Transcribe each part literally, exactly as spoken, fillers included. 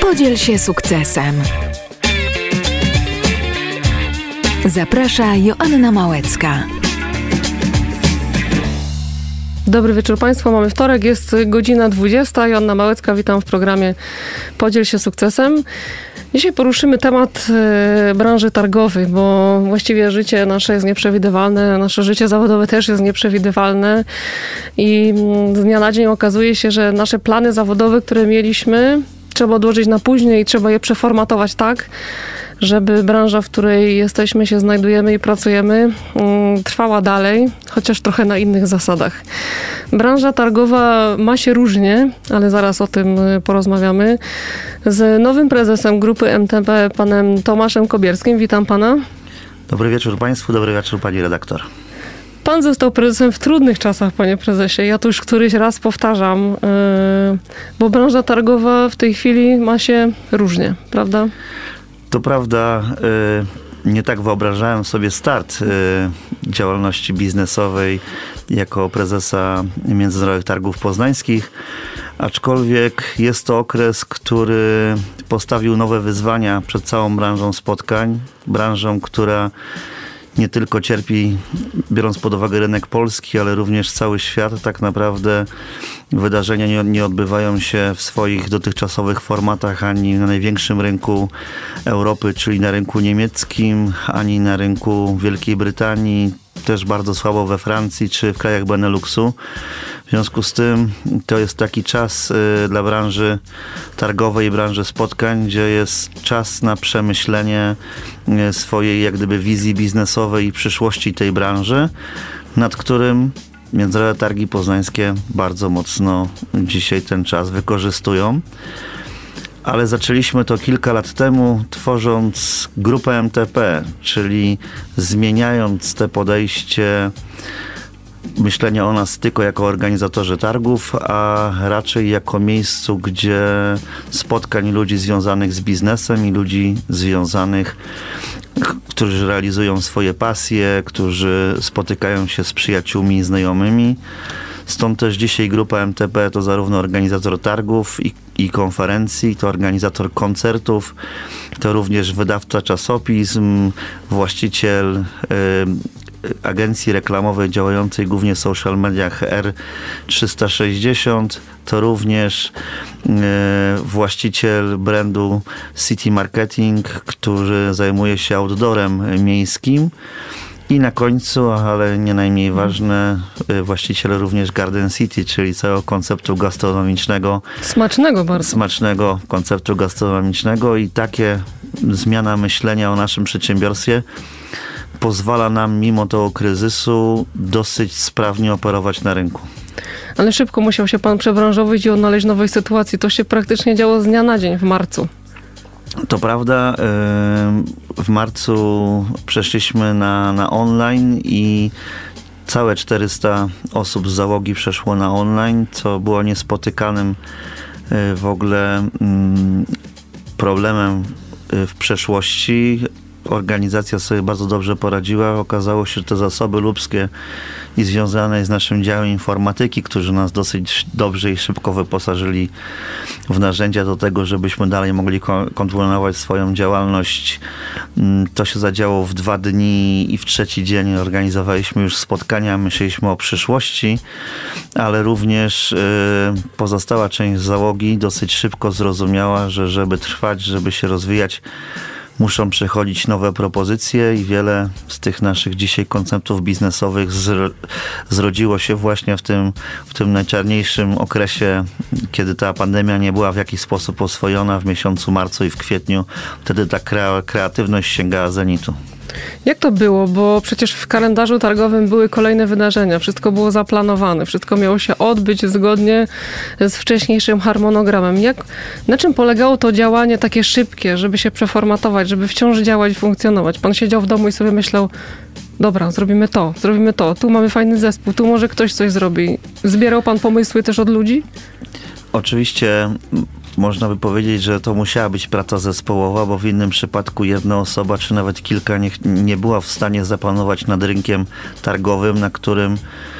Podziel się sukcesem. Zaprasza Joanna Małecka. Dobry wieczór Państwu. Mamy wtorek, jest godzina dwudziesta. Joanna Małecka, witam w programie Podziel się sukcesem. Dzisiaj poruszymy temat y, branży targowej, bo właściwie życie nasze jest nieprzewidywalne, nasze życie zawodowe też jest nieprzewidywalne i z dnia na dzień okazuje się, że nasze plany zawodowe, które mieliśmy, trzeba odłożyć na później i trzeba je przeformatować tak, żeby branża, w której jesteśmy, się znajdujemy i pracujemy, trwała dalej, chociaż trochę na innych zasadach. Branża targowa ma się różnie, ale zaraz o tym porozmawiamy. Z nowym prezesem grupy M T P, panem Tomaszem Kobierskim. Witam pana. Dobry wieczór Państwu, dobry wieczór pani redaktor. Pan został prezesem w trudnych czasach, panie prezesie. Ja to już któryś raz powtarzam, bo branża targowa w tej chwili ma się różnie, prawda? To prawda, nie tak wyobrażałem sobie start działalności biznesowej jako prezesa Międzynarodowych Targów Poznańskich, aczkolwiek jest to okres, który postawił nowe wyzwania przed całą branżą spotkań, branżą, która nie tylko cierpi, biorąc pod uwagę rynek polski, ale również cały świat. Tak naprawdę wydarzenia nie, nie odbywają się w swoich dotychczasowych formatach ani na największym rynku Europy, czyli na rynku niemieckim, ani na rynku Wielkiej Brytanii, też bardzo słabo we Francji czy w krajach Beneluxu. W związku z tym to jest taki czas y, dla branży targowej, branży spotkań, gdzie jest czas na przemyślenie y, swojej jak gdyby wizji biznesowej i przyszłości tej branży, nad którym Międzynarodowe Targi Poznańskie bardzo mocno dzisiaj ten czas wykorzystują. Ale zaczęliśmy to kilka lat temu, tworząc grupę M T P, czyli zmieniając te podejście myślenia o nas tylko jako organizatorzy targów, a raczej jako miejscu, gdzie spotkań ludzi związanych z biznesem i ludzi związanych, którzy realizują swoje pasje, którzy spotykają się z przyjaciółmi i znajomymi. Stąd też dzisiaj grupa M T P to zarówno organizator targów i, i konferencji, to organizator koncertów, to również wydawca czasopism, właściciel y, agencji reklamowej działającej głównie w social mediach R trzysta sześćdziesiąt, to również y, właściciel brandu City Marketing, który zajmuje się outdoorem miejskim. I na końcu, ale nie najmniej ważne, właściciel również Garden City, czyli całego konceptu gastronomicznego. Smacznego bardzo. Smacznego konceptu gastronomicznego i takie zmiana myślenia o naszym przedsiębiorstwie pozwala nam mimo tego kryzysu dosyć sprawnie operować na rynku. Ale szybko musiał się pan przebranżowić i odnaleźć nowej sytuacji. To się praktycznie działo z dnia na dzień w marcu. To prawda, w marcu przeszliśmy na, na online i całe czterysta osób z załogi przeszło na online, co było niespotykanym w ogóle problemem w przeszłości. Organizacja sobie bardzo dobrze poradziła. Okazało się, że te zasoby ludzkie i związane z naszym działem informatyki, którzy nas dosyć dobrze i szybko wyposażyli w narzędzia do tego, żebyśmy dalej mogli kontynuować swoją działalność. To się zadziało w dwa dni i w trzeci dzień organizowaliśmy już spotkania, myśleliśmy o przyszłości, ale również pozostała część załogi dosyć szybko zrozumiała, że żeby trwać, żeby się rozwijać, muszą przechodzić nowe propozycje i wiele z tych naszych dzisiaj konceptów biznesowych zro, zrodziło się właśnie w tym, w tym najczarniejszym okresie, kiedy ta pandemia nie była w jakiś sposób oswojona w miesiącu marcu i w kwietniu. Wtedy ta krea, kreatywność sięgała zenitu. Jak to było? Bo przecież w kalendarzu targowym były kolejne wydarzenia. Wszystko było zaplanowane. Wszystko miało się odbyć zgodnie z wcześniejszym harmonogramem. Jak, na czym polegało to działanie takie szybkie, żeby się przeformatować, żeby wciąż działać i funkcjonować? Pan siedział w domu i sobie myślał, dobra, zrobimy to, zrobimy to. Tu mamy fajny zespół, tu może ktoś coś zrobi. Zbierał pan pomysły też od ludzi? Oczywiście można by powiedzieć, że to musiała być praca zespołowa, bo w innym przypadku jedna osoba, czy nawet kilka nie, nie była w stanie zapanować nad rynkiem targowym, na którym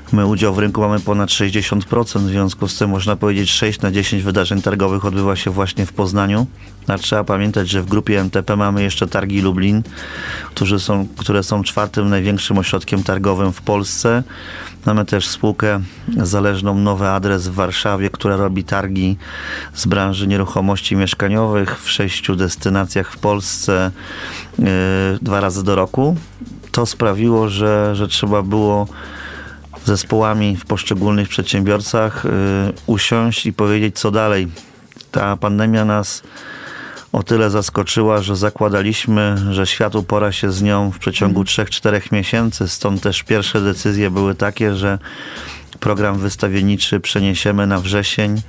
My udział w rynku mamy ponad sześćdziesiąt procent, w związku z tym można powiedzieć sześć na dziesięć wydarzeń targowych odbywa się właśnie w Poznaniu. A trzeba pamiętać, że w grupie M T P mamy jeszcze Targi Lublin, którzy są, które są czwartym największym ośrodkiem targowym w Polsce. Mamy też spółkę zależną Nowy Adres w Warszawie, która robi targi z branży nieruchomości mieszkaniowych w sześciu destynacjach w Polsce yy, dwa razy do roku. To sprawiło, że, że trzeba było zespołami w poszczególnych przedsiębiorcach yy, usiąść i powiedzieć, co dalej. Ta pandemia nas o tyle zaskoczyła, że zakładaliśmy, że świat upora się z nią w przeciągu trzech czterech miesięcy. Stąd też pierwsze decyzje były takie, że program wystawienniczy przeniesiemy na wrzesień,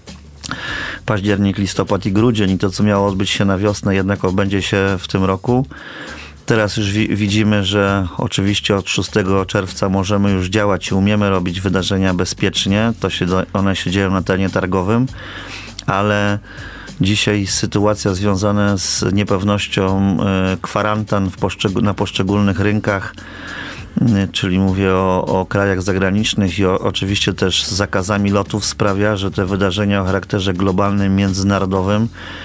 październik, listopad i grudzień. I to, co miało odbyć się na wiosnę, jednak odbędzie się w tym roku. Teraz już wi- widzimy, że oczywiście od szóstego czerwca możemy już działać i umiemy robić wydarzenia bezpiecznie. To się do, one się dzieją na terenie targowym, ale dzisiaj sytuacja związana z niepewnością kwarantan w poszczeg- na poszczególnych rynkach, czyli mówię o, o krajach zagranicznych i o, oczywiście też z zakazami lotów sprawia, że te wydarzenia o charakterze globalnym, międzynarodowym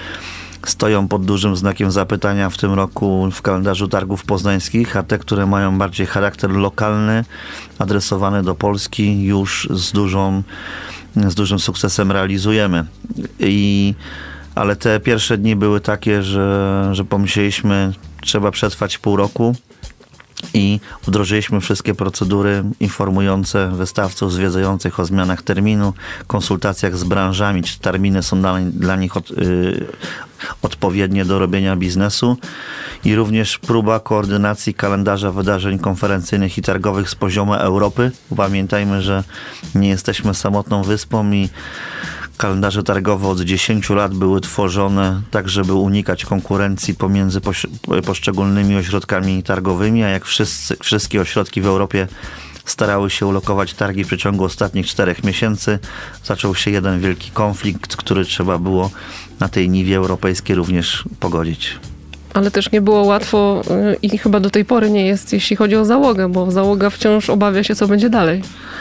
stoją pod dużym znakiem zapytania w tym roku w kalendarzu targów poznańskich, a te, które mają bardziej charakter lokalny, adresowane do Polski, już z dużą, z dużym sukcesem realizujemy. I ale te pierwsze dni były takie, że, że pomyśleliśmy, trzeba przetrwać pół roku i wdrożyliśmy wszystkie procedury informujące wystawców zwiedzających o zmianach terminu, konsultacjach z branżami, czy terminy są dla, dla nich od, y, odpowiednie do robienia biznesu i również próba koordynacji kalendarza wydarzeń konferencyjnych i targowych z poziomu Europy. Pamiętajmy, że nie jesteśmy samotną wyspą i kalendarze targowe od dziesięciu lat były tworzone tak, żeby unikać konkurencji pomiędzy poszczególnymi ośrodkami targowymi, a jak wszyscy, wszystkie ośrodki w Europie starały się ulokować targi w przeciągu ostatnich czterech miesięcy, zaczął się jeden wielki konflikt, który trzeba było na tej niwie europejskiej również pogodzić. Ale też nie było łatwo i chyba do tej pory nie jest, jeśli chodzi o załogę, bo załoga wciąż obawia się, co będzie dalej.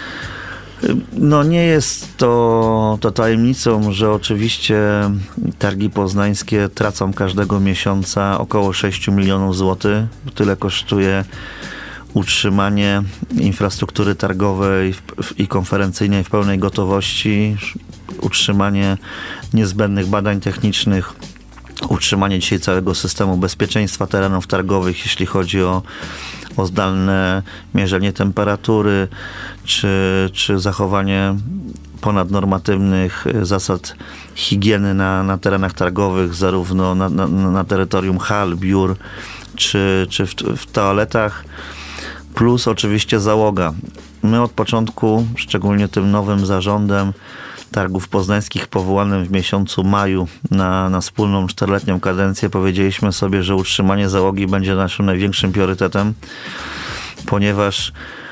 No nie jest to, to tajemnicą, że oczywiście targi poznańskie tracą każdego miesiąca około sześć milionów złotych. Tyle kosztuje utrzymanie infrastruktury targowej i konferencyjnej w pełnej gotowości, utrzymanie niezbędnych badań technicznych, utrzymanie dzisiaj całego systemu bezpieczeństwa terenów targowych, jeśli chodzi o o zdalne mierzenie temperatury, czy, czy zachowanie ponadnormatywnych zasad higieny na, na terenach targowych, zarówno na, na, na terytorium hal, biur, czy, czy w, w toaletach, plus oczywiście załoga. My od początku, szczególnie tym nowym zarządem targów poznańskich powołanym w miesiącu maju na, na wspólną czteroletnią kadencję, powiedzieliśmy sobie, że utrzymanie załogi będzie naszym największym priorytetem, ponieważ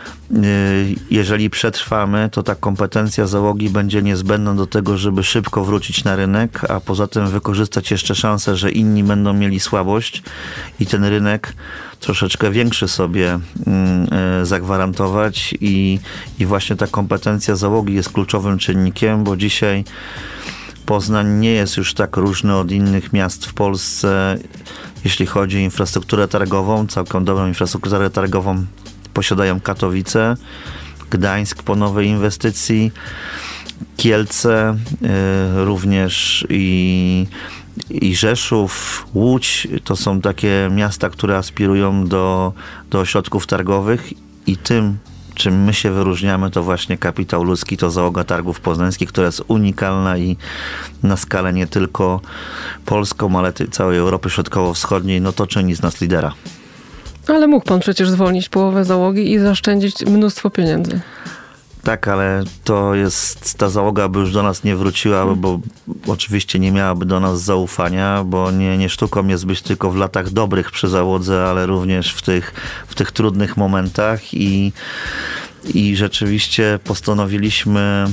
jeżeli przetrwamy, to ta kompetencja załogi będzie niezbędna do tego, żeby szybko wrócić na rynek, a poza tym wykorzystać jeszcze szansę, że inni będą mieli słabość i ten rynek troszeczkę większy sobie zagwarantować i, i właśnie ta kompetencja załogi jest kluczowym czynnikiem, bo dzisiaj Poznań nie jest już tak różny od innych miast w Polsce, jeśli chodzi o infrastrukturę targową. Całkiem dobrą infrastrukturę targową posiadają Katowice, Gdańsk po nowej inwestycji, Kielce, y, również i, i Rzeszów, Łódź. To są takie miasta, które aspirują do, do ośrodków targowych i tym, czym my się wyróżniamy, to właśnie kapitał ludzki, to załoga targów poznańskich, która jest unikalna i na skalę nie tylko polską, ale całej Europy Środkowo-Wschodniej, no to czyni z nas lidera. Ale mógł pan przecież zwolnić połowę załogi i zaoszczędzić mnóstwo pieniędzy. Tak, ale to jest, ta załoga by już do nas nie wróciła, bo, bo oczywiście nie miałaby do nas zaufania, bo nie, nie sztuką jest być tylko w latach dobrych przy załodze, ale również w tych, w tych trudnych momentach i, i rzeczywiście postanowiliśmy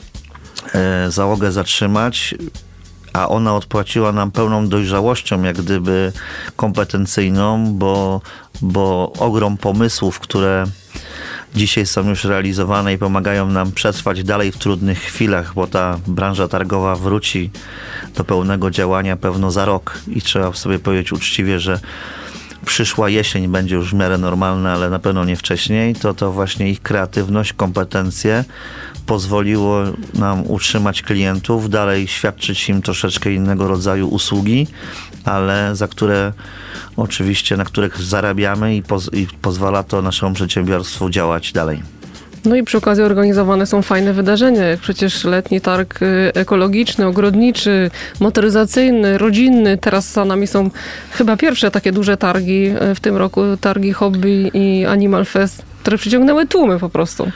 e, załogę zatrzymać, a ona odpłaciła nam pełną dojrzałością, jak gdyby kompetencyjną, bo, bo ogrom pomysłów, które dzisiaj są już realizowane i pomagają nam przetrwać dalej w trudnych chwilach, bo ta branża targowa wróci do pełnego działania pewno za rok i trzeba sobie powiedzieć uczciwie, że przyszła jesień będzie już w miarę normalna, ale na pewno nie wcześniej, to to właśnie ich kreatywność, kompetencje pozwoliło nam utrzymać klientów, dalej świadczyć im troszeczkę innego rodzaju usługi, ale za które oczywiście, na których zarabiamy i, poz- i pozwala to naszemu przedsiębiorstwu działać dalej. No i przy okazji organizowane są fajne wydarzenia, jak przecież letni targ ekologiczny, ogrodniczy, motoryzacyjny, rodzinny. Teraz za nami są chyba pierwsze takie duże targi w tym roku, targi Hobby i Animal Fest, które przyciągnęły tłumy po prostu.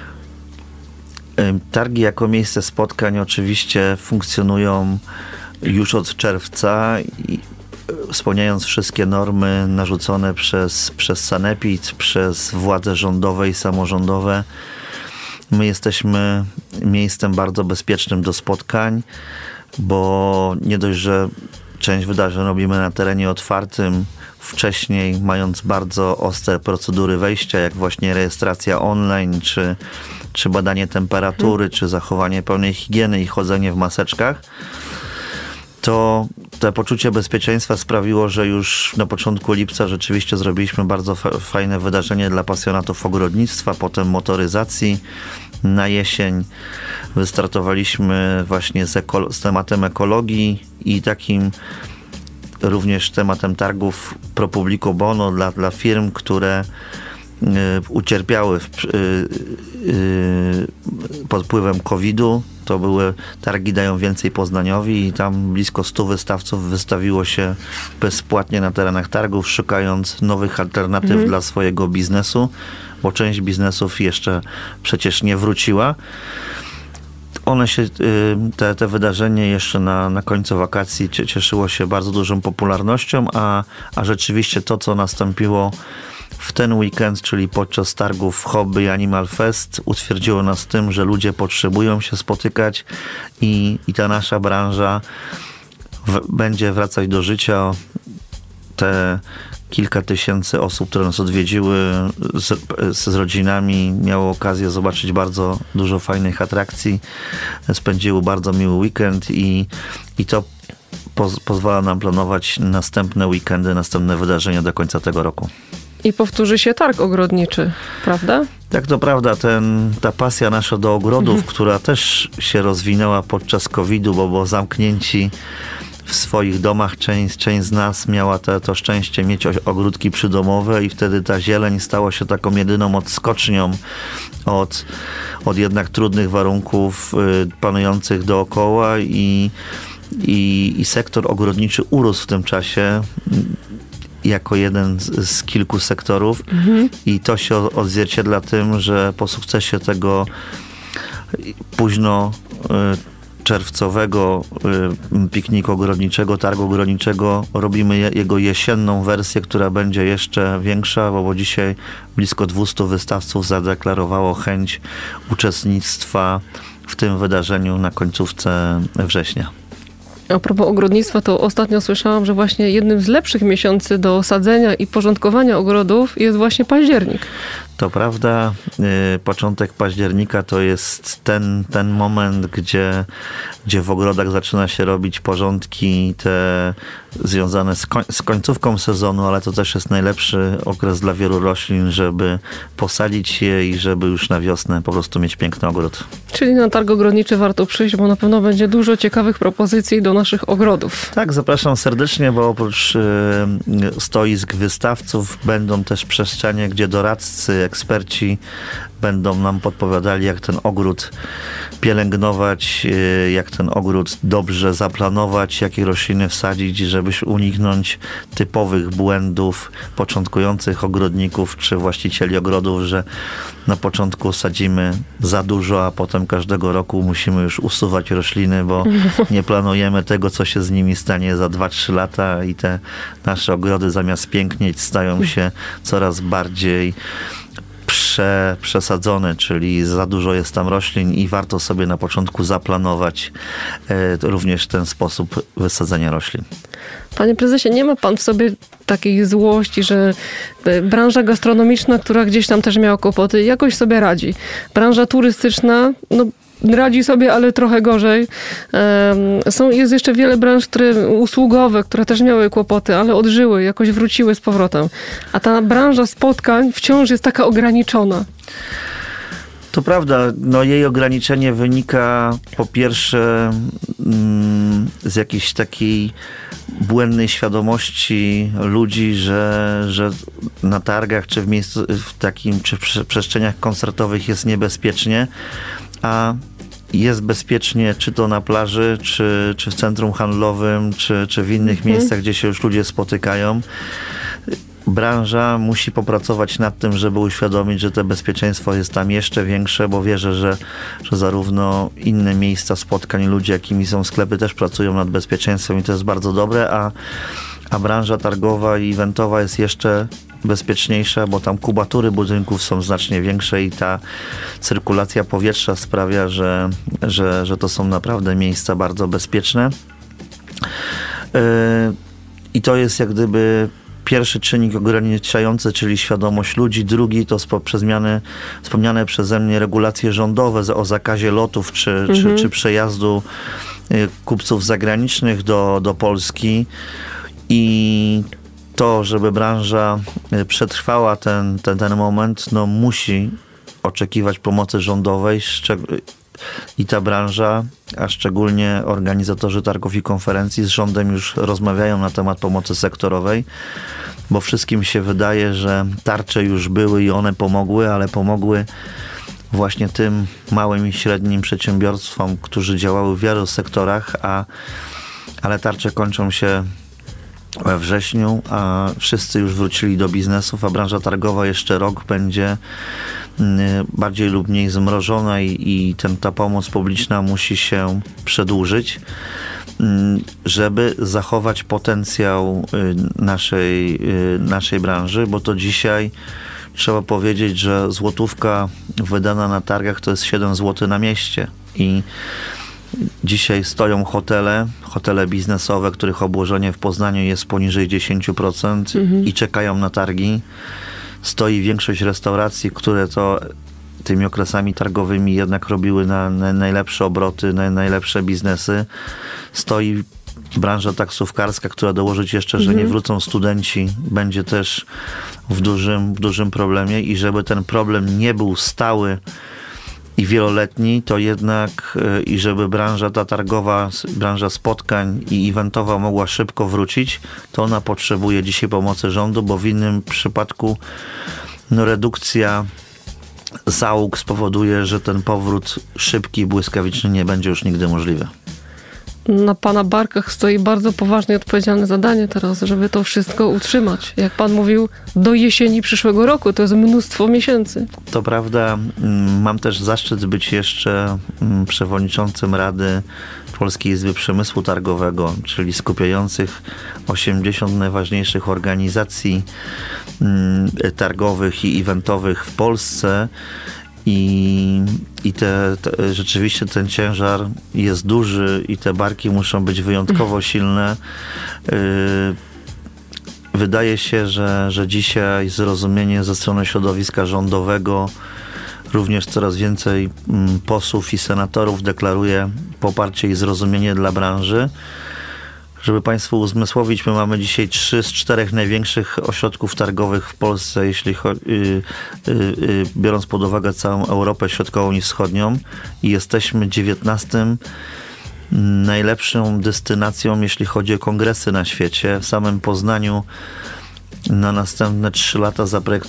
Targi jako miejsce spotkań oczywiście funkcjonują już od czerwca i spełniając wszystkie normy narzucone przez, przez Sanepid, przez władze rządowe i samorządowe. My jesteśmy miejscem bardzo bezpiecznym do spotkań, bo nie dość, że część wydarzeń robimy na terenie otwartym, wcześniej mając bardzo ostre procedury wejścia, jak właśnie rejestracja online, czy, czy badanie temperatury, hmm. czy zachowanie pełnej higieny i chodzenie w maseczkach, to to poczucie bezpieczeństwa sprawiło, że już na początku lipca rzeczywiście zrobiliśmy bardzo fa- fajne wydarzenie dla pasjonatów ogrodnictwa, potem motoryzacji. Na jesień wystartowaliśmy właśnie z, eko- z tematem ekologii i takim również tematem targów pro publico bono dla, dla firm, które y, ucierpiały w, y, y, pod wpływem kowida. To były targi Dają Więcej Poznaniowi i tam blisko stu wystawców wystawiło się bezpłatnie na terenach targów, szukając nowych alternatyw mhm. dla swojego biznesu, bo część biznesów jeszcze przecież nie wróciła. One się, te, te wydarzenie jeszcze na, na końcu wakacji cieszyło się bardzo dużą popularnością, a, a rzeczywiście to, co nastąpiło w ten weekend, czyli podczas targów Hobby i Animal Fest, utwierdziło nas w tym, że ludzie potrzebują się spotykać i, i ta nasza branża w, będzie wracać do życia. Te kilka tysięcy osób, które nas odwiedziły z, z rodzinami, miało okazję zobaczyć bardzo dużo fajnych atrakcji, spędziły bardzo miły weekend i, i to poz, pozwala nam planować następne weekendy, następne wydarzenia do końca tego roku. I powtórzy się targ ogrodniczy, prawda? Tak, to prawda. Ten, ta pasja nasza do ogrodów, mhm. która też się rozwinęła podczas kowida, bo było zamknięci w swoich domach. Część, część z nas miała te, to szczęście mieć ogródki przydomowe i wtedy ta zieleń stała się taką jedyną odskocznią od, od jednak trudnych warunków y, panujących dookoła i, i, i sektor ogrodniczy urósł w tym czasie jako jeden z, z kilku sektorów mhm. i to się odzwierciedla tym, że po sukcesie tego późno y, czerwcowego y, pikniku ogrodniczego, targu ogrodniczego robimy je, jego jesienną wersję, która będzie jeszcze większa, bo, bo dzisiaj blisko dwieście wystawców zadeklarowało chęć uczestnictwa w tym wydarzeniu na końcówce września. A propos ogrodnictwa, to ostatnio słyszałam, że właśnie jednym z lepszych miesięcy do sadzenia i porządkowania ogrodów jest właśnie październik. To prawda, y, początek października to jest ten, ten moment, gdzie, gdzie w ogrodach zaczyna się robić porządki te związane z, koń, z końcówką sezonu, ale to też jest najlepszy okres dla wielu roślin, żeby posadzić je i żeby już na wiosnę po prostu mieć piękny ogród. Czyli na targ ogrodniczy warto przyjść, bo na pewno będzie dużo ciekawych propozycji do naszych ogrodów. Tak, zapraszam serdecznie, bo oprócz y, stoisk wystawców będą też przestrzenie, gdzie doradcy, eksperci będą nam podpowiadali, jak ten ogród pielęgnować, jak ten ogród dobrze zaplanować, jakie rośliny wsadzić, żeby uniknąć typowych błędów początkujących ogrodników czy właścicieli ogrodów, że na początku sadzimy za dużo, a potem każdego roku musimy już usuwać rośliny, bo nie planujemy tego, co się z nimi stanie za dwa trzy lata i te nasze ogrody zamiast pięknieć stają się coraz bardziej prze, przesadzony, czyli za dużo jest tam roślin i warto sobie na początku zaplanować e, również ten sposób wysadzenia roślin. Panie prezesie, nie ma pan w sobie takiej złości, że branża gastronomiczna, która gdzieś tam też miała kłopoty, jakoś sobie radzi. Branża turystyczna, no radzi sobie, ale trochę gorzej. Są, jest jeszcze wiele branż, które usługowe, które też miały kłopoty, ale odżyły, jakoś wróciły z powrotem. A ta branża spotkań wciąż jest taka ograniczona. To prawda, no jej ograniczenie wynika po pierwsze mm, z jakiejś takiej błędnej świadomości ludzi, że, że na targach czy w miejscu, w takim, czy w przestrzeniach koncertowych jest niebezpiecznie, a jest bezpiecznie czy to na plaży, czy, czy w centrum handlowym, czy, czy w innych mhm. miejscach, gdzie się już ludzie spotykają. Branża musi popracować nad tym, żeby uświadomić, że to bezpieczeństwo jest tam jeszcze większe, bo wierzę, że, że zarówno inne miejsca spotkań, ludzie, jakimi są sklepy, też pracują nad bezpieczeństwem i to jest bardzo dobre, a, a branża targowa i eventowa jest jeszcze bezpieczniejsza, bo tam kubatury budynków są znacznie większe i ta cyrkulacja powietrza sprawia, że, że, że to są naprawdę miejsca bardzo bezpieczne. Yy, I to jest jak gdyby pierwszy czynnik ograniczający, czyli świadomość ludzi. Drugi to spo, przez zmiany, wspomniane przeze mnie regulacje rządowe o zakazie lotów czy, mhm. czy, czy przejazdu kupców zagranicznych do, do Polski. I to, żeby branża przetrwała ten, ten, ten moment, no musi oczekiwać pomocy rządowej i ta branża, a szczególnie organizatorzy targów i konferencji z rządem już rozmawiają na temat pomocy sektorowej, bo wszystkim się wydaje, że tarcze już były i one pomogły, ale pomogły właśnie tym małym i średnim przedsiębiorstwom, którzy działały w wielu sektorach, a, ale tarcze kończą się we wrześniu, a wszyscy już wrócili do biznesów, a branża targowa jeszcze rok będzie bardziej lub mniej zmrożona i, i ten, ta pomoc publiczna musi się przedłużyć, żeby zachować potencjał naszej, naszej branży, bo to dzisiaj trzeba powiedzieć, że złotówka wydana na targach to jest siedem złotych na mieście i dzisiaj stoją hotele, hotele biznesowe, których obłożenie w Poznaniu jest poniżej dziesięć procent mhm. i czekają na targi. Stoi większość restauracji, które to tymi okresami targowymi jednak robiły na, na najlepsze obroty, na najlepsze biznesy. Stoi branża taksówkarska, która dołożyć jeszcze, że nie wrócą studenci, będzie też w dużym, w dużym problemie i żeby ten problem nie był stały i wieloletni, to jednak i żeby branża ta targowa, branża spotkań i eventowa mogła szybko wrócić, to ona potrzebuje dzisiaj pomocy rządu, bo w innym przypadku no, redukcja załóg spowoduje, że ten powrót szybki i błyskawiczny nie będzie już nigdy możliwy. Na pana barkach stoi bardzo poważne i odpowiedzialne zadanie teraz, żeby to wszystko utrzymać. Jak pan mówił, do jesieni przyszłego roku, to jest mnóstwo miesięcy. To prawda. Mam też zaszczyt być jeszcze przewodniczącym Rady Polskiej Izby Przemysłu Targowego, czyli skupiających osiemdziesiąt najważniejszych organizacji targowych i eventowych w Polsce. I, i te, te, rzeczywiście ten ciężar jest duży i te barki muszą być wyjątkowo silne. Yy, wydaje się, że, że dzisiaj zrozumienie ze strony środowiska rządowego, również coraz więcej posłów i senatorów deklaruje poparcie i zrozumienie dla branży. Żeby Państwu uzmysłowić, my mamy dzisiaj trzy z czterech największych ośrodków targowych w Polsce, jeśli chodzi, yy, yy, biorąc pod uwagę całą Europę Środkową i Wschodnią i jesteśmy dziewiętnastym najlepszą destynacją, jeśli chodzi o kongresy na świecie. W samym Poznaniu na następne trzy lata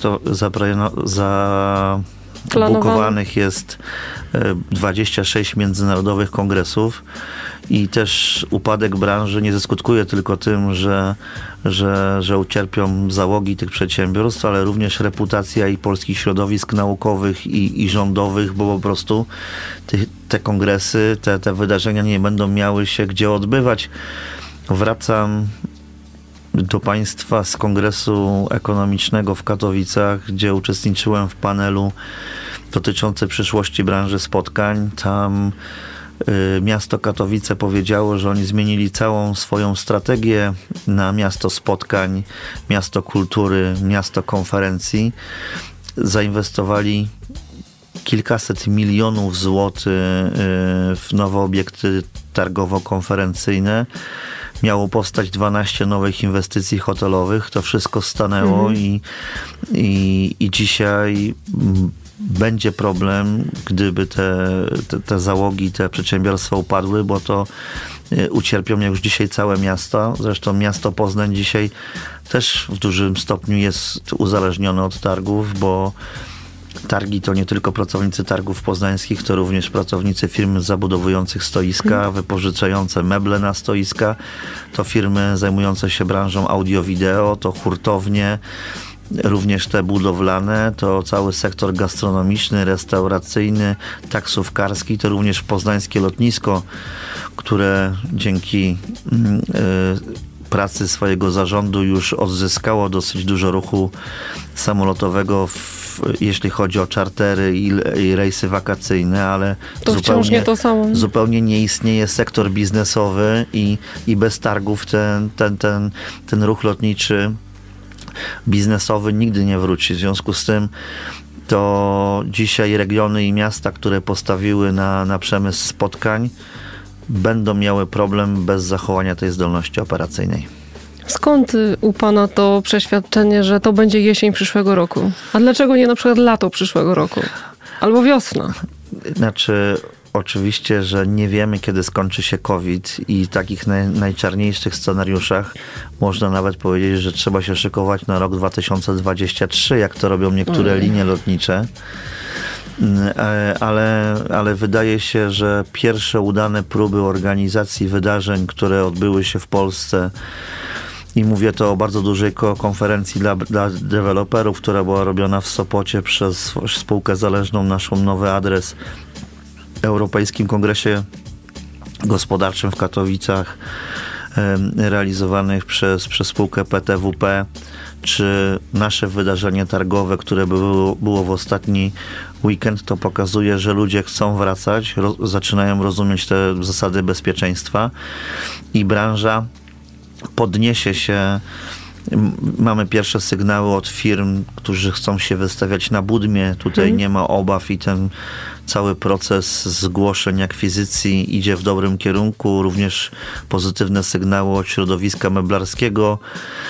zabukowanych jest dwadzieścia sześć międzynarodowych kongresów i też upadek branży nie skutkuje tylko tym, że, że, że ucierpią załogi tych przedsiębiorstw, ale również reputacja i polskich środowisk naukowych i, i rządowych, bo po prostu te, te kongresy, te, te wydarzenia nie będą miały się gdzie odbywać. Wracam do Państwa z Kongresu Ekonomicznego w Katowicach, gdzie uczestniczyłem w panelu dotyczącym przyszłości branży spotkań. Tam y, miasto Katowice powiedziało, że oni zmienili całą swoją strategię na miasto spotkań, miasto kultury, miasto konferencji. Zainwestowali kilkaset milionów złotych w nowe obiekty targowo-konferencyjne. Miało powstać dwanaście nowych inwestycji hotelowych. To wszystko stanęło mhm. i, i, i dzisiaj będzie problem, gdyby te, te, te załogi, te przedsiębiorstwa upadły, bo to ucierpią już dzisiaj całe miasta. Zresztą miasto Poznań dzisiaj też w dużym stopniu jest uzależnione od targów, bo targi to nie tylko pracownicy targów poznańskich, to również pracownicy firm zabudowujących stoiska, wypożyczające meble na stoiska, to firmy zajmujące się branżą audio-wideo, to hurtownie, również te budowlane, to cały sektor gastronomiczny, restauracyjny, taksówkarski, to również poznańskie lotnisko, które dzięki yy, pracy swojego zarządu już odzyskało dosyć dużo ruchu samolotowego, w, jeśli chodzi o czartery i, i rejsy wakacyjne, ale to zupełnie, nie to samo. zupełnie nie istnieje sektor biznesowy i, i bez targów ten, ten, ten, ten ruch lotniczy biznesowy nigdy nie wróci. W związku z tym to dzisiaj regiony i miasta, które postawiły na, na przemysł spotkań, będą miały problem bez zachowania tej zdolności operacyjnej. Skąd u pana to przeświadczenie, że to będzie jesień przyszłego roku? A dlaczego nie na przykład lato przyszłego roku? Albo wiosna? Znaczy, oczywiście, że nie wiemy, kiedy skończy się COVID i w takich naj, najczarniejszych scenariuszach można nawet powiedzieć, że trzeba się szykować na rok dwa tysiące dwudziesty trzeci, jak to robią niektóre mm. linie lotnicze. Ale, ale wydaje się, że pierwsze udane próby organizacji wydarzeń, które odbyły się w Polsce, i mówię to o bardzo dużej konferencji dla, dla deweloperów, która była robiona w Sopocie przez spółkę zależną, naszą Nowy Adres, Europejskim Kongresie Gospodarczym w Katowicach, realizowanych przez, przez spółkę P T W P, czy nasze wydarzenie targowe, które było, było w ostatni weekend, to pokazuje, że ludzie chcą wracać, roz, zaczynają rozumieć te zasady bezpieczeństwa i branża podniesie się. Mamy pierwsze sygnały od firm, którzy chcą się wystawiać na Budmie. Tutaj hmm. nie ma obaw i ten cały proces zgłoszeń, akwizycji idzie w dobrym kierunku. Również pozytywne sygnały od środowiska meblarskiego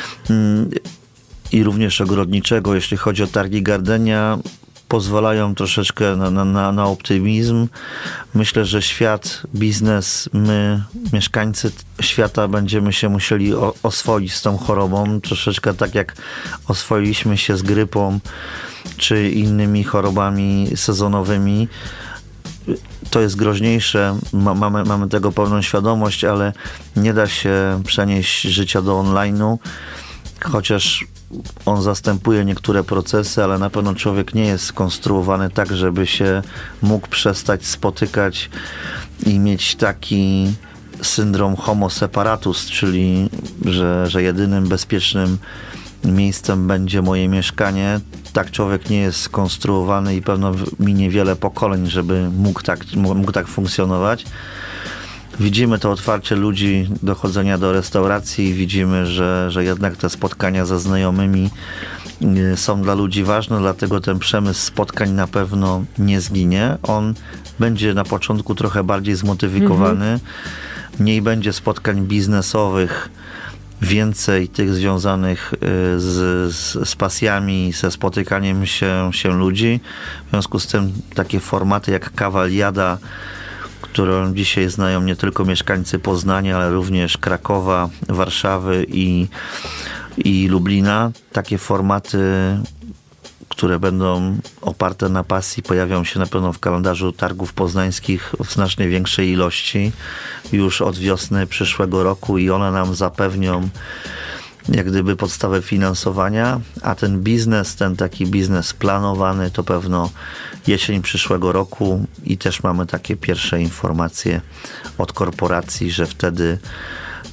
i również ogrodniczego, jeśli chodzi o targi Gardenia, pozwalają troszeczkę na, na, na optymizm. Myślę, że świat, biznes, my, mieszkańcy świata będziemy się musieli o, oswoić z tą chorobą. Troszeczkę tak jak oswoiliśmy się z grypą czy innymi chorobami sezonowymi. To jest groźniejsze, Ma, mamy, mamy tego pełną świadomość, ale nie da się przenieść życia do online'u, chociaż on zastępuje niektóre procesy, ale na pewno człowiek nie jest skonstruowany tak, żeby się mógł przestać spotykać i mieć taki syndrom homo separatus, czyli że, że jedynym bezpiecznym miejscem będzie moje mieszkanie. Tak człowiek nie jest skonstruowany i pewno minie wiele pokoleń, żeby mógł tak, mógł tak funkcjonować. Widzimy to otwarcie ludzi do chodzenia do restauracji, widzimy, że, że jednak te spotkania ze znajomymi są dla ludzi ważne, dlatego ten przemysł spotkań na pewno nie zginie. On będzie na początku trochę bardziej zmodyfikowany. Mhm. Mniej będzie spotkań biznesowych, więcej tych związanych z, z, z pasjami, ze spotykaniem się, się ludzi. W związku z tym takie formaty jak Kawaliada, którą dzisiaj znają nie tylko mieszkańcy Poznania, ale również Krakowa, Warszawy i, i Lublina. Takie formaty, które będą oparte na pasji, pojawią się na pewno w kalendarzu targów poznańskich w znacznie większej ilości już od wiosny przyszłego roku i one nam zapewnią jak gdyby podstawę finansowania, a ten biznes, ten taki biznes planowany to pewno jesień przyszłego roku i też mamy takie pierwsze informacje od korporacji, że wtedy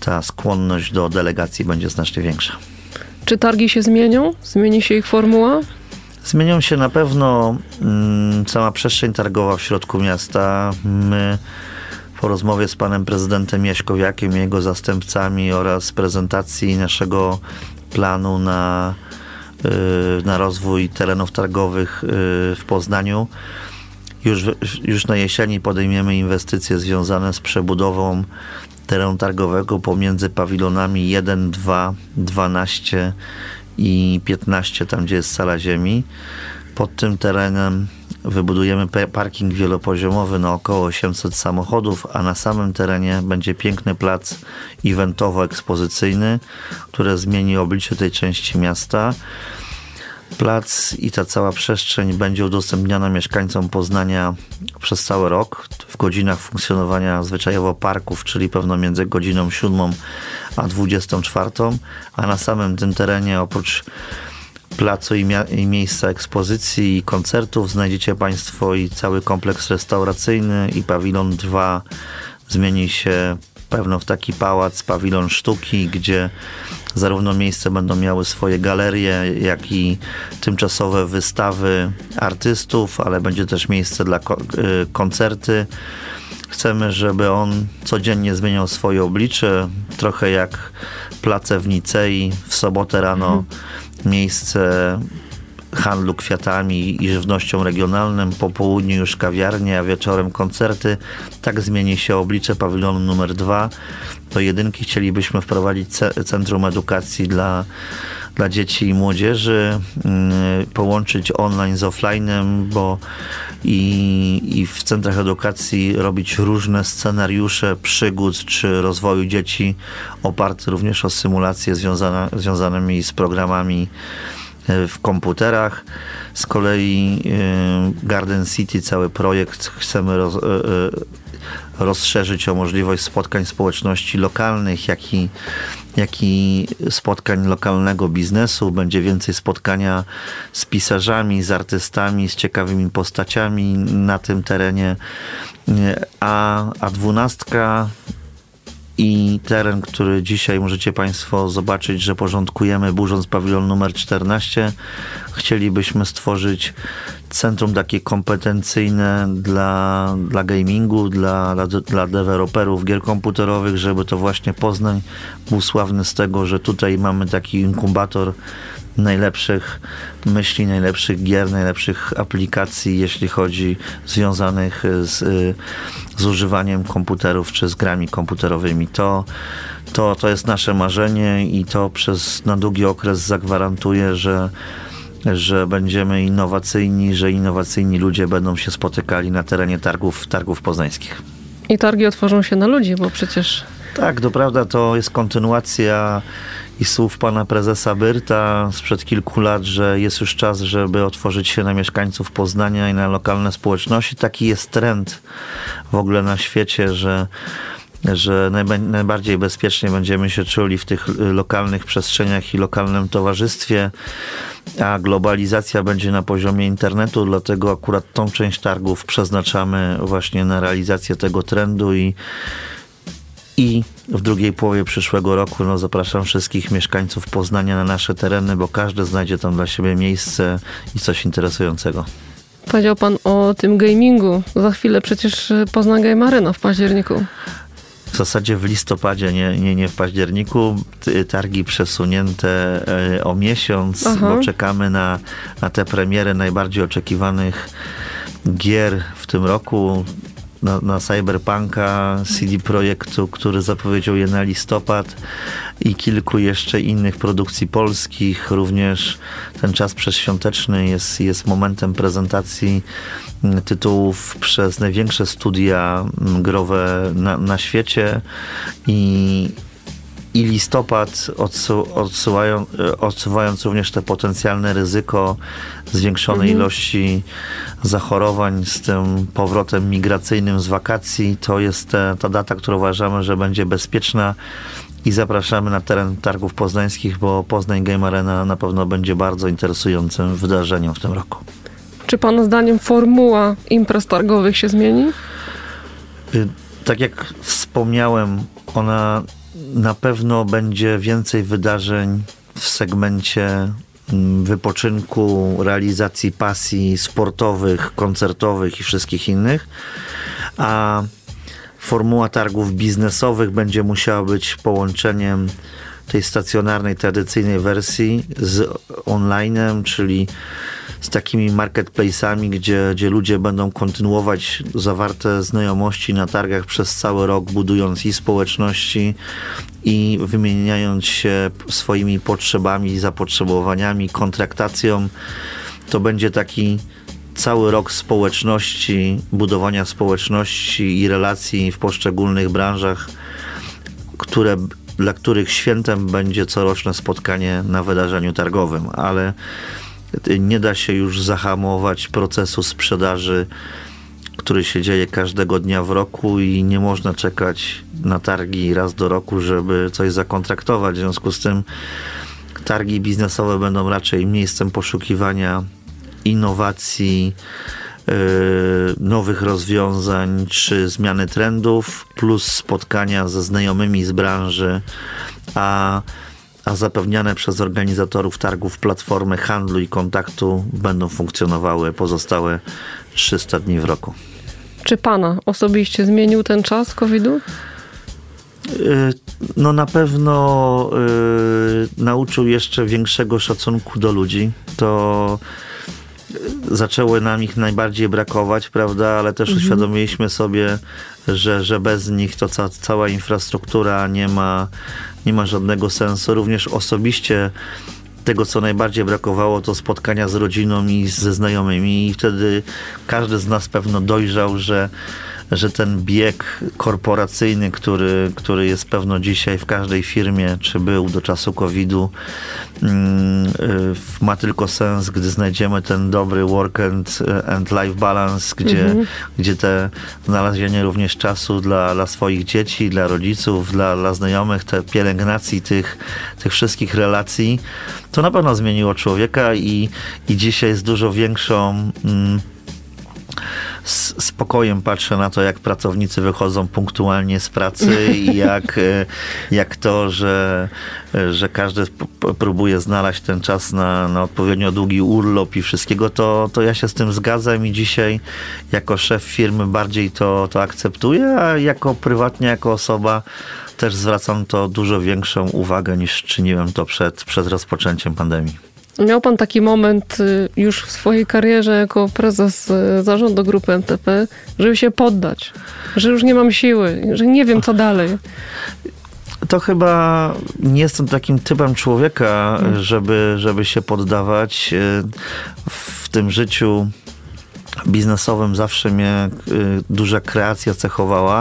ta skłonność do delegacji będzie znacznie większa. Czy targi się zmienią? Zmieni się ich formuła? Zmienią się na pewno mm, sama przestrzeń targowa w środku miasta. My po rozmowie z panem prezydentem Jaśkowiakiem i jego zastępcami oraz prezentacji naszego planu na, yy, na rozwój terenów targowych yy, w Poznaniu, już, już na jesieni podejmiemy inwestycje związane z przebudową terenu targowego pomiędzy pawilonami jeden, dwa, dwanaście i piętnaście, tam gdzie jest sala ziemi. Pod tym terenem wybudujemy parking wielopoziomowy na około osiemset samochodów, a na samym terenie będzie piękny plac eventowo-ekspozycyjny, który zmieni oblicze tej części miasta. Plac i ta cała przestrzeń będzie udostępniana mieszkańcom Poznania przez cały rok w godzinach funkcjonowania zwyczajowo parków, czyli pewno między godziną siódmą a dwudziestą czwartą, a na samym tym terenie oprócz placu i, mia- i miejsca ekspozycji i koncertów znajdziecie Państwo i cały kompleks restauracyjny i pawilon dwa zmieni się pewno w taki pałac, pawilon sztuki, gdzie zarówno miejsce będą miały swoje galerie, jak i tymczasowe wystawy artystów, ale będzie też miejsce dla ko- y, koncerty. Chcemy, żeby on codziennie zmieniał swoje oblicze, trochę jak place w Nicei, w sobotę rano mhm. miejsce handlu kwiatami i żywnością regionalną, po południu już kawiarnie, a wieczorem koncerty. Tak zmieni się oblicze pawilonu numer dwa. Do jedynki chcielibyśmy wprowadzić ce- Centrum Edukacji dla, dla dzieci i młodzieży, yy, połączyć online z offline'em, bo i, i w centrach edukacji robić różne scenariusze przygód czy rozwoju dzieci, oparte również o symulacje związane, związanymi z programami w komputerach. Z kolei Garden City, cały projekt chcemy roz, rozszerzyć o możliwość spotkań społeczności lokalnych, jak i, jak i spotkań lokalnego biznesu. Będzie więcej spotkania z pisarzami, z artystami, z ciekawymi postaciami na tym terenie. A, a dwunastka i teren, który dzisiaj możecie Państwo zobaczyć, że porządkujemy, burząc pawilon numer czternaście, chcielibyśmy stworzyć centrum takie kompetencyjne dla, dla gamingu, dla, dla, dla deweloperów gier komputerowych, żeby to właśnie Poznań był sławny z tego, że tutaj mamy taki inkubator najlepszych myśli, najlepszych gier, najlepszych aplikacji, jeśli chodzi związanych z, z używaniem komputerów czy z grami komputerowymi. To, to, to jest nasze marzenie i to przez na długi okres zagwarantuje, że że będziemy innowacyjni, że innowacyjni ludzie będą się spotykali na terenie targów, targów poznańskich. I targi otworzą się na ludzi, bo przecież... Tak, to prawda, to jest kontynuacja i słów pana prezesa Byrta sprzed kilku lat, że jest już czas, żeby otworzyć się na mieszkańców Poznania i na lokalne społeczności. Taki jest trend w ogóle na świecie, że że najbardziej bezpiecznie będziemy się czuli w tych lokalnych przestrzeniach i lokalnym towarzystwie, a globalizacja będzie na poziomie internetu, dlatego akurat tą część targów przeznaczamy właśnie na realizację tego trendu i, i w drugiej połowie przyszłego roku no, zapraszam wszystkich mieszkańców Poznania na nasze tereny, bo każdy znajdzie tam dla siebie miejsce i coś interesującego. Powiedział pan o tym gamingu. Za chwilę przecież Poznań Game Arena w październiku. W zasadzie w listopadzie, nie, nie, nie w październiku. Targi przesunięte o miesiąc, Aha. bo czekamy na, na te premiery najbardziej oczekiwanych gier w tym roku. Na, na Cyberpunka, C D Projektu, który zapowiedział je na listopad i kilku jeszcze innych produkcji polskich. Również ten czas przedświąteczny jest, jest momentem prezentacji tytułów przez największe studia growe na, na świecie i I listopad, odsu, odsuwają, odsuwając również te potencjalne ryzyko zwiększonej mhm. ilości zachorowań z tym powrotem migracyjnym z wakacji, to jest te, ta data, którą uważamy, że będzie bezpieczna i zapraszamy na teren targów poznańskich, bo Poznań Game Arena na pewno będzie bardzo interesującym wydarzeniem w tym roku. Czy pana zdaniem formuła imprez targowych się zmieni? Tak jak wspomniałem, ona na pewno będzie więcej wydarzeń w segmencie wypoczynku, realizacji pasji sportowych, koncertowych i wszystkich innych, a formuła targów biznesowych będzie musiała być połączeniem tej stacjonarnej, tradycyjnej wersji z online'em, czyli z takimi marketplace'ami, gdzie, gdzie ludzie będą kontynuować zawarte znajomości na targach przez cały rok, budując i społeczności, i wymieniając się swoimi potrzebami, zapotrzebowaniami, kontraktacją. To będzie taki cały rok społeczności, budowania społeczności i relacji w poszczególnych branżach, które, dla których świętem będzie coroczne spotkanie na wydarzeniu targowym, ale nie da się już zahamować procesu sprzedaży, który się dzieje każdego dnia w roku i nie można czekać na targi raz do roku, żeby coś zakontraktować. W związku z tym targi biznesowe będą raczej miejscem poszukiwania innowacji, yy, nowych rozwiązań czy zmiany trendów, plus spotkania ze znajomymi z branży, a a zapewniane przez organizatorów targów platformy handlu i kontaktu będą funkcjonowały pozostałe trzysta dni w roku. Czy pana osobiście zmienił ten czas kowida? No na pewno yy, nauczył jeszcze większego szacunku do ludzi. To zaczęło nam ich najbardziej brakować, prawda, ale też mhm. uświadomiliśmy sobie, że, że bez nich to ca, cała infrastruktura nie ma, nie ma żadnego sensu. Również osobiście tego, co najbardziej brakowało, to spotkania z rodziną i ze znajomymi, i wtedy każdy z nas pewno dojrzał, że że ten bieg korporacyjny, który, który jest pewno dzisiaj w każdej firmie, czy był do czasu kowida, ma tylko sens, gdy znajdziemy ten dobry work and, and life balance, gdzie, mhm. gdzie te znalezienie również czasu dla, dla swoich dzieci, dla rodziców, dla, dla znajomych, te pielęgnacji tych, tych wszystkich relacji, to na pewno zmieniło człowieka i, i dzisiaj jest dużo większą mm, z spokojem patrzę na to, jak pracownicy wychodzą punktualnie z pracy i jak, jak to, że, że każdy próbuje znaleźć ten czas na, na odpowiednio długi urlop i wszystkiego, to, to ja się z tym zgadzam i dzisiaj jako szef firmy bardziej to, to akceptuję, a jako prywatnie, jako osoba też zwracam to dużo większą uwagę niż czyniłem to przed, przed rozpoczęciem pandemii. Miał pan taki moment już w swojej karierze jako prezes zarządu grupy M T P, żeby się poddać, że już nie mam siły, że nie wiem co dalej? To chyba nie jestem takim typem człowieka, żeby, żeby się poddawać. W tym życiu biznesowym zawsze mnie duża kreacja cechowała,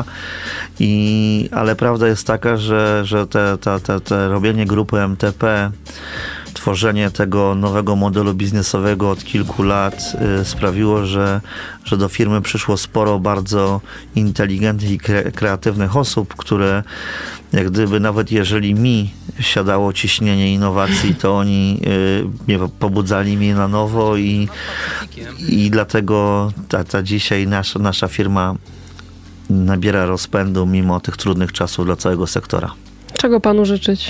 i, ale prawda jest taka, że, że te, te, te, te robienie grupy M T P, tworzenie tego nowego modelu biznesowego od kilku lat y, sprawiło, że, że do firmy przyszło sporo bardzo inteligentnych i kre, kreatywnych osób, które jak gdyby nawet jeżeli mi siadało ciśnienie innowacji, to oni y, pobudzali mnie na nowo i, i dlatego ta, ta dzisiaj nasza, nasza firma nabiera rozpędu mimo tych trudnych czasów dla całego sektora. Czego panu życzyć?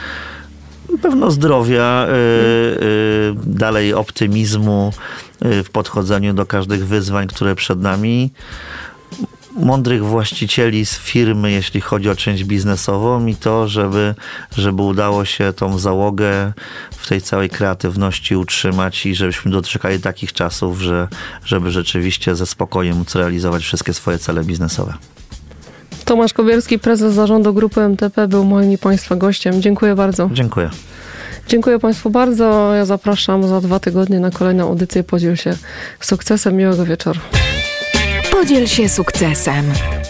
Pewno zdrowia, y, y, dalej optymizmu y, w podchodzeniu do każdych wyzwań, które przed nami. Mądrych właścicieli z firmy, jeśli chodzi o część biznesową, i to, żeby, żeby udało się tą załogę w tej całej kreatywności utrzymać i żebyśmy doczekali takich czasów, że, żeby rzeczywiście ze spokojem móc realizować wszystkie swoje cele biznesowe. Tomasz Kobierski, prezes zarządu grupy M T P, był moim i państwa gościem. Dziękuję bardzo. Dziękuję. Dziękuję państwu bardzo. Ja zapraszam za dwa tygodnie na kolejną audycję Podziel się sukcesem. Miłego wieczoru. Podziel się sukcesem.